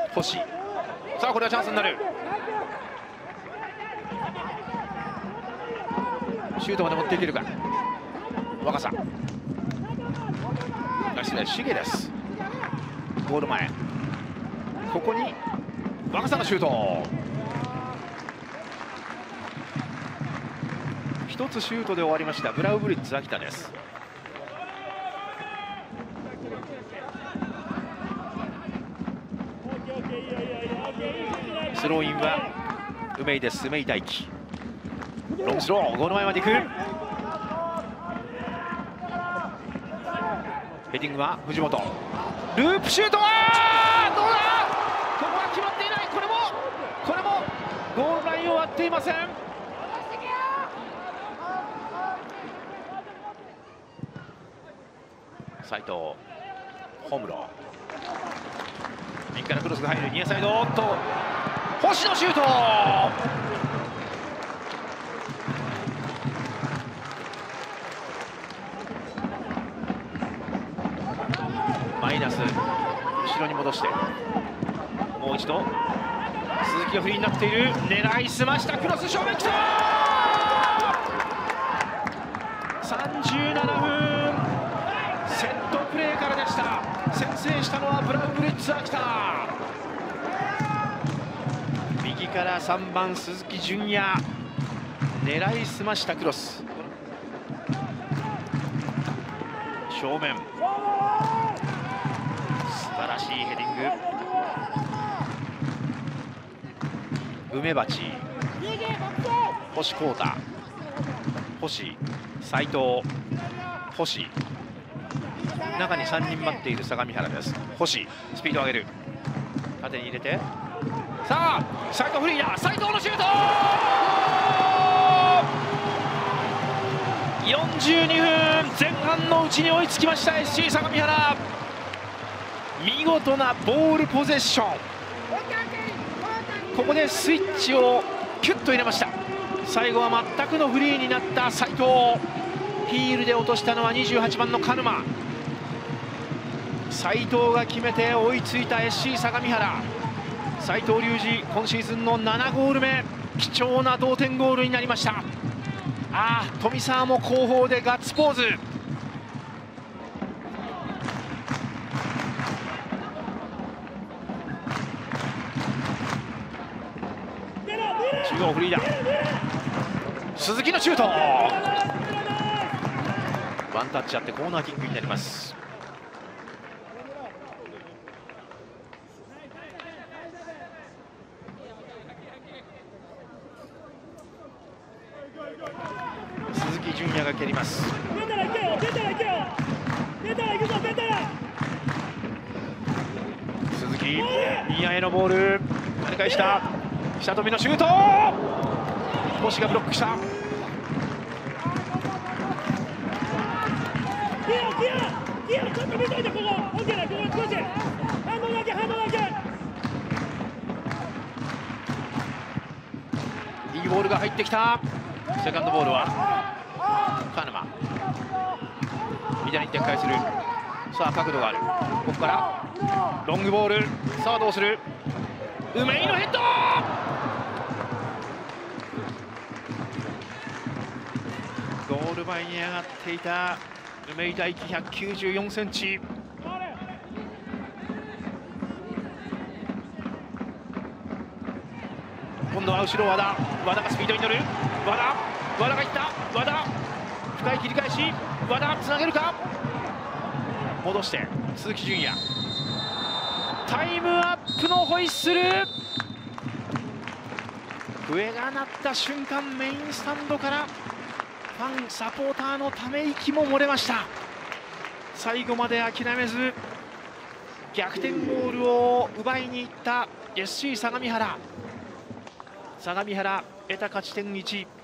星、さあこれはチャンスになる。シュートまで持っていけるか。若さ、失礼、シゲです。ゴール前、ここに若さのシュート。一つシュートで終わりましたブラウブリッツ秋田です。スローインは梅井です。梅井大輝、ロングスロー、ゴール前まで行く。ヘディングは藤本、ループシュートはどうだ。ここは決まっていない。これもゴールラインを割っていません。斉藤、ホムロ、右からクロスが入る。ニアサイド、おっと星のシュート。マイナス、後ろに戻してもう一度鈴木がフリーになっている。狙いすましたクロス、正面きた。37分、セットプレーからでした。先制したのはブラウブリッツ秋田。右から3番鈴木純也、狙いすましたクロス、正面、素晴らしいヘディング。梅鉢、星光太、星、斉藤、星、中に3人待っている相模原です。星、スピードを上げる、縦に入れて、さあ斉藤フリーだ。斉藤のシュート、42分、前半のうちに追いつきました SC 相模原。見事なボールポゼッション。ここでスイッチをキュッと入れました。最後は全くのフリーになった斉藤。ヒールで落としたのは28番の鹿沼。斉藤が決めて追いついた SC 相模原。斉藤隆二、今シーズンの7ゴール目、貴重な同点ゴールになりました。富澤も後方でガッツポーズ。中央フリーだ。鈴木のシュート、ワンタッチあってコーナーキックになります。鈴木純也が蹴ります。鈴木、ニアへのボール、跳ね返した。下飛びのシュート、星がブロックした。いいボールが入ってきた。セカンドボールは鹿沼、左に展開する。さあ角度がある。ここからロングボール、さあどうする。梅井のヘッド、ゴール前に上がっていた梅井大輝、194センチ。今度は後ろ和田、和田がスピードに乗る。和田がいった。和田、深い切り返し、和田つなげるか。戻して鈴木純也、タイムアップのホイッスル。笛が鳴った瞬間、メインスタンドからファンサポーターのため息も漏れました。最後まで諦めず逆転ゴールを奪いにいった SC 相模原。相模原得た勝ち点1。